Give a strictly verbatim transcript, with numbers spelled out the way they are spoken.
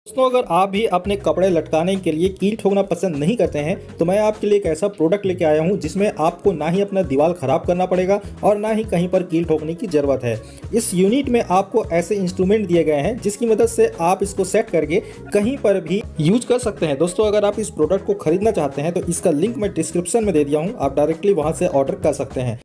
दोस्तों, अगर आप भी अपने कपड़े लटकाने के लिए कील ठोकना पसंद नहीं करते हैं तो मैं आपके लिए एक ऐसा प्रोडक्ट लेके आया हूं जिसमें आपको ना ही अपना दीवार खराब करना पड़ेगा और ना ही कहीं पर कील ठोकने की जरूरत है। इस यूनिट में आपको ऐसे इंस्ट्रूमेंट दिए गए हैं जिसकी मदद से आप इसको सेट करके कहीं पर भी यूज कर सकते हैं। दोस्तों, अगर आप इस प्रोडक्ट को खरीदना चाहते हैं तो इसका लिंक मैं डिस्क्रिप्शन में दे दिया हूँ, आप डायरेक्टली वहां से ऑर्डर कर सकते हैं।